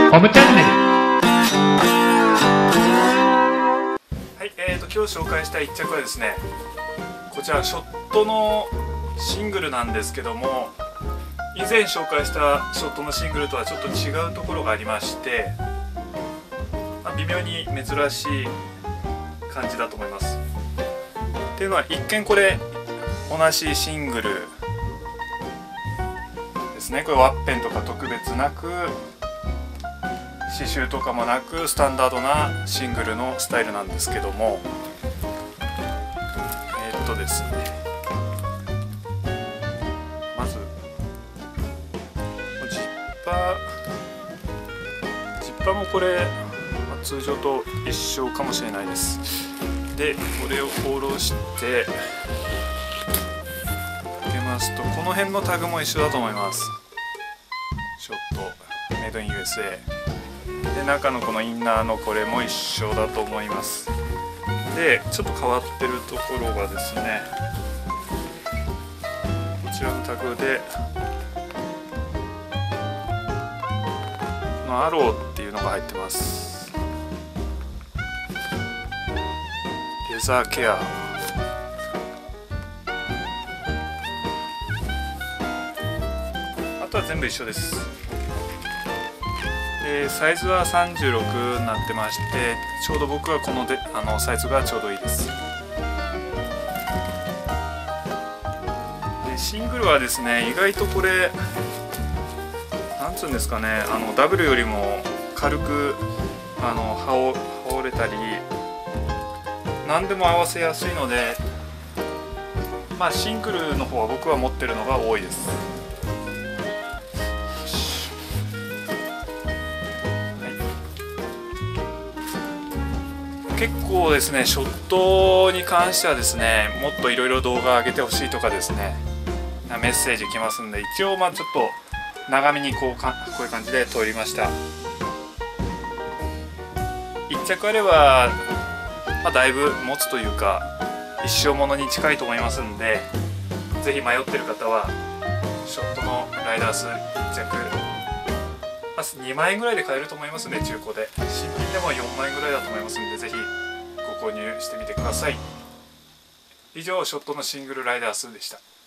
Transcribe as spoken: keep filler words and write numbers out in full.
ホムチャンネル。 はい、えーと今日紹介したいっ着はですね、こちらショットのシングルなんですけども、以前紹介したショットのシングルとはちょっと違うところがありまして、まあ、微妙に珍しい感じだと思います。っていうのは、一見これ同じシングルですね。これワッペンとか特別なく、刺繍とかもなく、スタンダードなシングルのスタイルなんですけども、えー、っとですねまずジッパージッパーもこれ、まあ、通常と一緒かもしれないです。でこれを下ろして開けますと、この辺のタグも一緒だと思います。ショットメイドイン ユーエスエー で、中のこのインナーのこれも一緒だと思います。でちょっと変わってるところがですね、こちらのタグでこのアローっていうのが入ってます。レザーケア、あとは全部一緒です。でサイズはさんじゅうろくになってまして、ちょうど僕はこのであのサイズがちょうどいいです。でシングルはですね、意外とこれなんつうんですかね、あのダブルよりも軽くあの羽を羽織れたり何でも合わせやすいので、まあシングルの方は僕は持ってるのが多いです。結構ですね、ショットに関してはですね、もっといろいろ動画上げてほしいとかですね、メッセージ来ますんで、一応まあちょっと長めにこうかこういう感じで撮りました。いっ着あれば、まあ、だいぶ持つというか一生ものに近いと思いますんで、ぜひ迷ってる方はショットのライダースいっ着、にまんえんぐらいで買えると思いますね、中古で。新品でもよんまんえんぐらいだと思いますんで、ぜひご購入してみてください。以上、ショットのシングルライダースでした。